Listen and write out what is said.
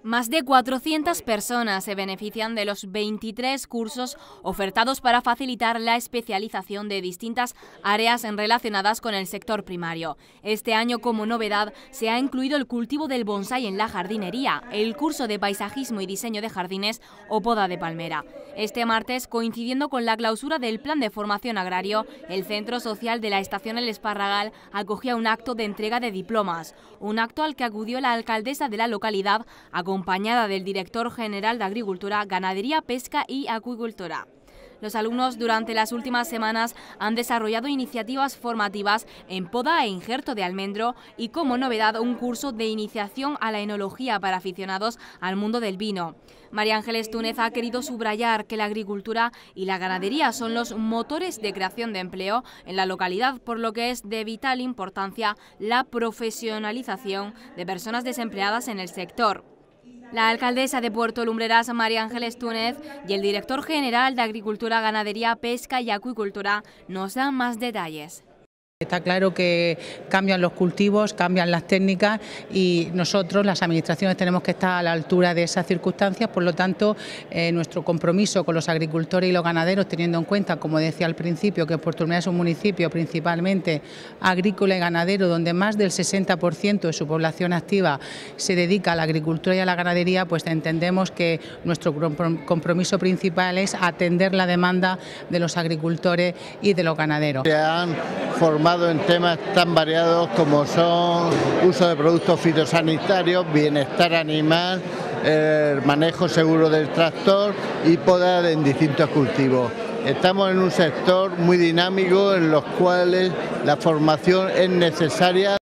Más de 400 personas se benefician de los 23 cursos ofertados para facilitar la especialización de distintas áreas relacionadas con el sector primario. Este año, como novedad, se ha incluido el cultivo del bonsái en la jardinería, el curso de paisajismo y diseño de jardines o poda de palmera. Este martes, coincidiendo con la clausura del Plan de Formación Agrario, el Centro Social de la Estación El Esparragal acogía un acto de entrega de diplomas, un acto al que acudió la alcaldesa de la localidad, acompañada del director general de Agricultura, Ganadería, Pesca y Acuicultura. Los alumnos durante las últimas semanas han desarrollado iniciativas formativas en poda e injerto de almendro y, como novedad, un curso de iniciación a la enología para aficionados al mundo del vino. María Ángeles Túnez ha querido subrayar que la agricultura y la ganadería son los motores de creación de empleo en la localidad, por lo que es de vital importancia la profesionalización de personas desempleadas en el sector. La alcaldesa de Puerto Lumbreras, María Ángeles Túnez, y el director general de Agricultura, Ganadería, Pesca y Acuicultura nos dan más detalles. Está claro que cambian los cultivos, cambian las técnicas y nosotros, las administraciones, tenemos que estar a la altura de esas circunstancias. Por lo tanto, nuestro compromiso con los agricultores y los ganaderos, teniendo en cuenta, como decía al principio, que Puerto Lumbreras es un municipio principalmente agrícola y ganadero, donde más del 60% de su población activa se dedica a la agricultura y a la ganadería, pues entendemos que nuestro compromiso principal es atender la demanda de los agricultores y de los ganaderos. Se han formado en temas tan variados como son uso de productos fitosanitarios, bienestar animal, el manejo seguro del tractor y poda en distintos cultivos. Estamos en un sector muy dinámico en los cuales la formación es necesaria.